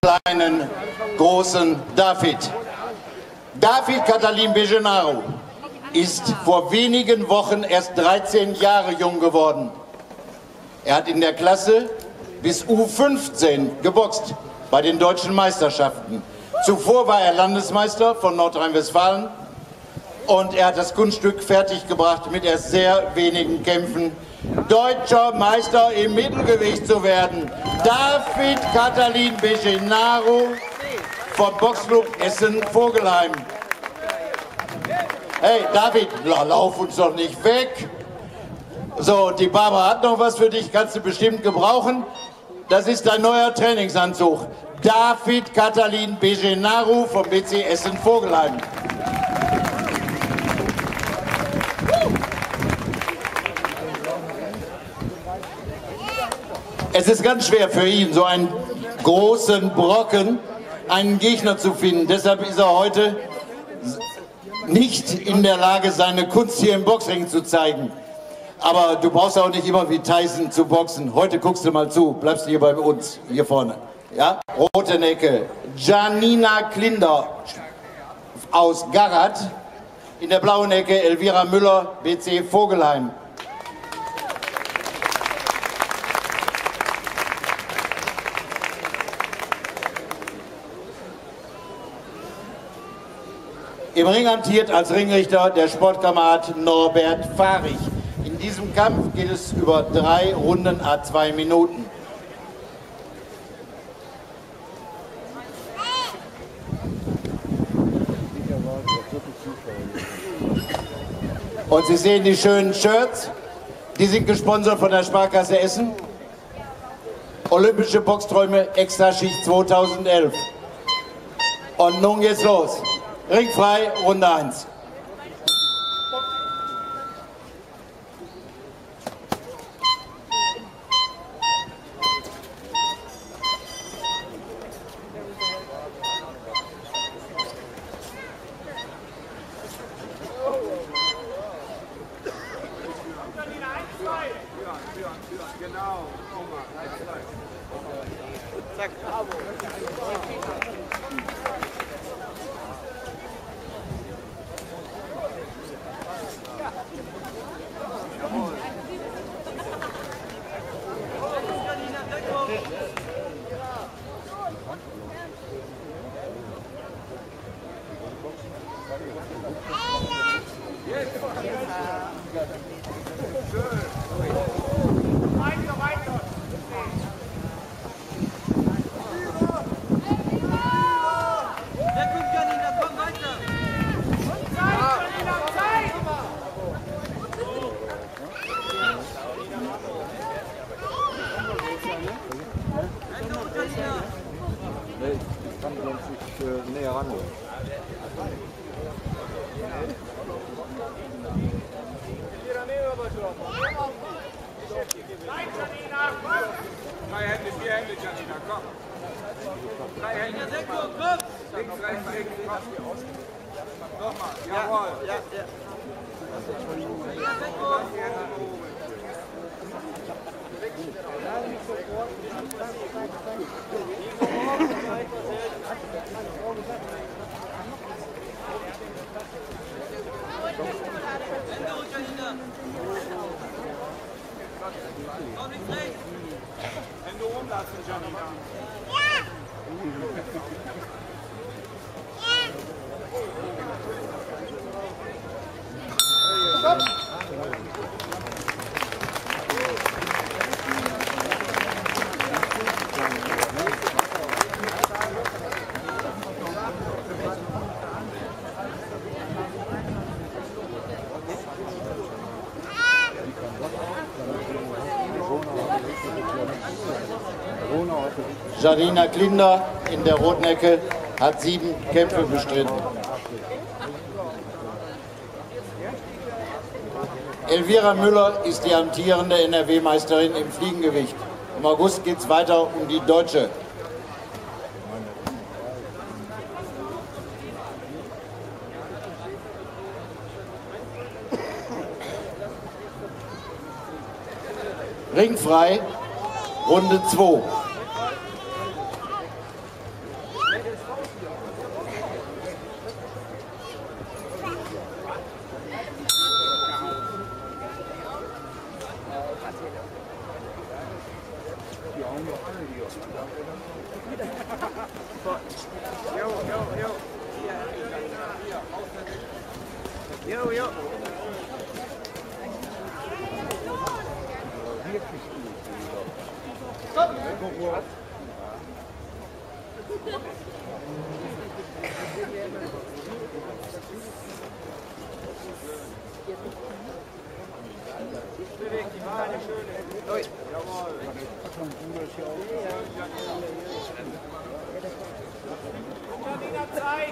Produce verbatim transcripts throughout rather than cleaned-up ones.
kleinen, großen David. David Katalin Bejenaro ist vor wenigen Wochen erst dreizehn Jahre jung geworden. Er hat in der Klasse bis U fünfzehn geboxt bei den deutschen Meisterschaften. Zuvor war er Landesmeister von Nordrhein-Westfalen und er hat das Kunststück fertiggebracht, mit erst sehr wenigen Kämpfen deutscher Meister im Mittelgewicht zu werden. David Katalin Bejenaro vom Boxclub Essen-Vogelheim. Hey David, lauf uns doch nicht weg. So, die Barbara hat noch was für dich, kannst du bestimmt gebrauchen. Das ist dein neuer Trainingsanzug. David Katalin Bejenaro vom B C Essen-Vogelheim. Es ist ganz schwer für ihn, so einen großen Brocken, einen Gegner zu finden. Deshalb ist er heute nicht in der Lage, seine Kunst hier im Boxring zu zeigen. Aber du brauchst auch nicht immer wie Tyson zu boxen. Heute guckst du mal zu, bleibst du hier bei uns, hier vorne. Ja? Rote Ecke, Janina Klinder aus Garat. In der blauen Ecke Elvira Müller, B C Vogelheim. Im Ring amtiert als Ringrichter der Sportkamerad Norbert Fahrig. In diesem Kampf geht es über drei Runden à zwei Minuten. Und Sie sehen die schönen Shirts, die sind gesponsert von der Sparkasse Essen. Olympische Boxträume Extraschicht zweitausendelf. Und nun geht's los. Ringfrei, Runde eins. Zack, bravo. Ich kann sonst nicht äh, näher ran. Drei Hände, vier Hände, Janina, komm. Drei Hände, komm. Links, rechts, links, komm. Nochmal, jawohl. Ja, ja. Hände rumlassen, Janina. Janina Klinder in der roten Ecke hat sieben Kämpfe bestritten. Elvira Müller ist die amtierende N R W-Meisterin im Fliegengewicht. Im August geht es weiter um die Deutsche. Ringfrei, Runde zwei. Jo, jo, jo. Jo, jo. Beweg die Beine schön. Ui. Jawohl. Janina, Zeit!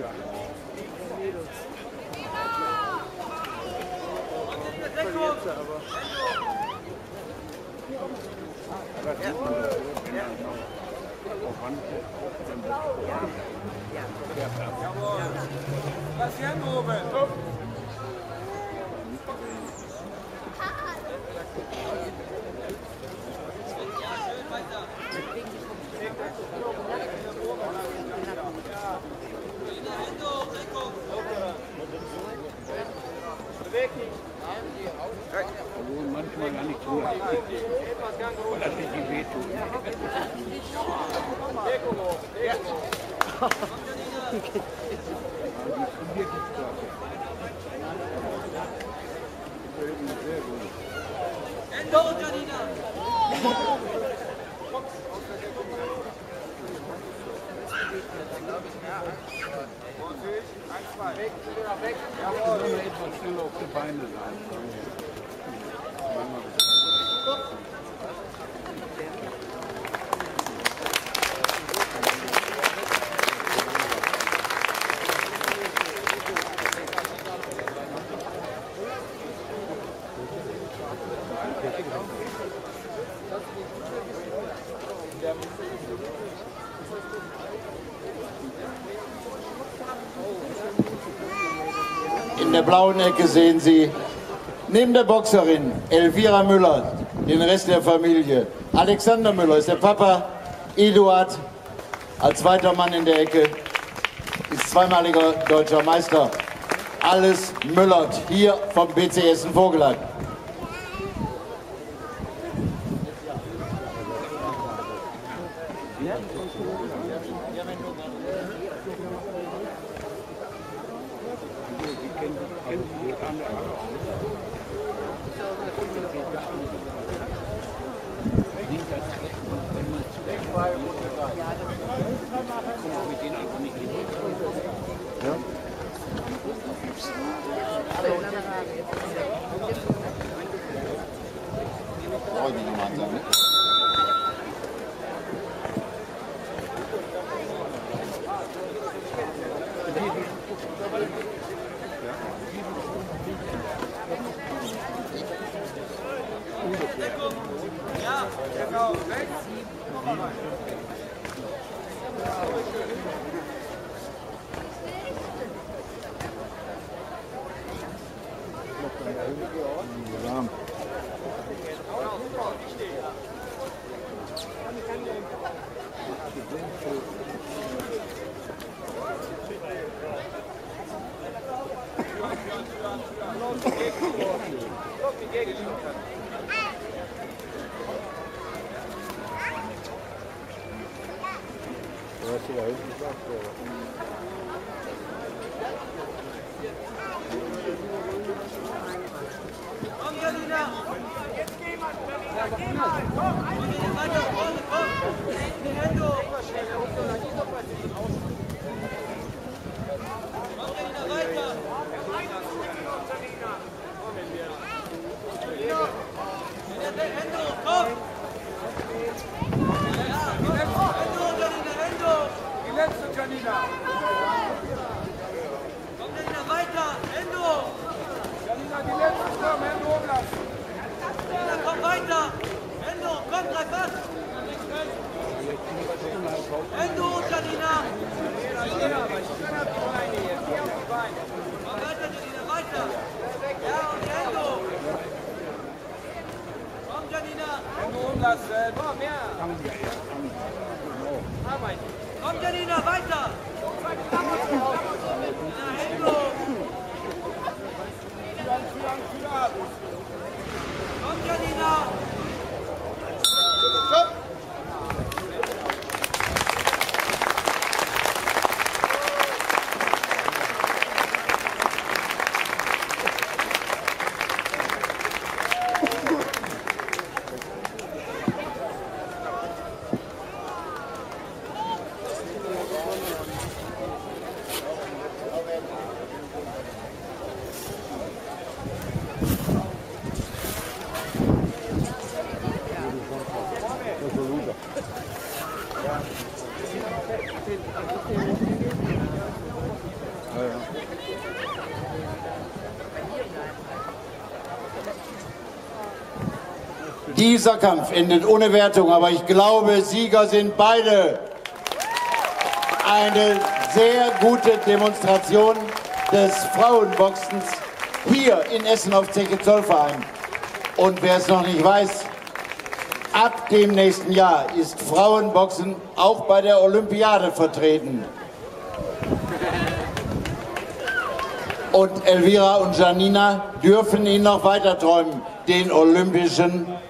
Jawohl. Lass die Hände oben. Obwohl manchmal gar nicht tun. Und das nicht die wehtun. Etwas schneller auf die Beine sein. In der blauen Ecke sehen Sie neben der Boxerin Elvira Müller den Rest der Familie. Alexander Müller ist der Papa, Eduard als zweiter Mann in der Ecke ist zweimaliger deutscher Meister. Alles Müllert hier vom B C Essen Vogelheim. Ja, genau, rechts. Komm, Janina! Jetzt geh mal! Ja, geh mal! Komm! Weiter, komm, komm! Die Hände hoch! Komm, Janina, weiter! Hände hoch, komm! Ja, komm! Hände hoch, Janina, Hände hoch! Die letzte Janina. Komm, Janina, weiter! Hände hoch! Janina, die letzte. Komm, Hände hoch lassen. Janina, komm weiter! Hände hoch, komm, greif an! Hände hoch, Janina! Komm weiter, Janina, weiter! Ja, und die Hände hoch! Komm, Janina! Hände hoch lassen. Komm, mehr. Arbeiten. Komm, Janina, weiter! Ja, Hände hoch! Komm, Janina! Dieser Kampf endet ohne Wertung, aber ich glaube, Sieger sind beide. Eine sehr gute Demonstration des Frauenboxens hier in Essen auf Zeche-Zollverein. Und wer es noch nicht weiß, ab dem nächsten Jahr ist Frauenboxen auch bei der Olympiade vertreten. Und Elvira und Janina dürfen ihn noch weiter träumen, den olympischen